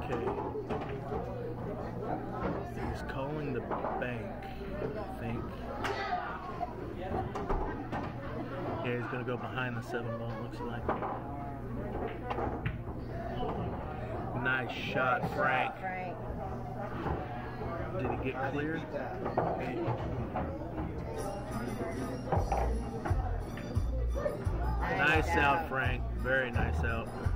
Okay. He's calling the bank, I think. Yeah, he's going to go behind the 7 ball, looks like. Nice shot, Frank. Did he get cleared? Nice out, Frank. Very nice out.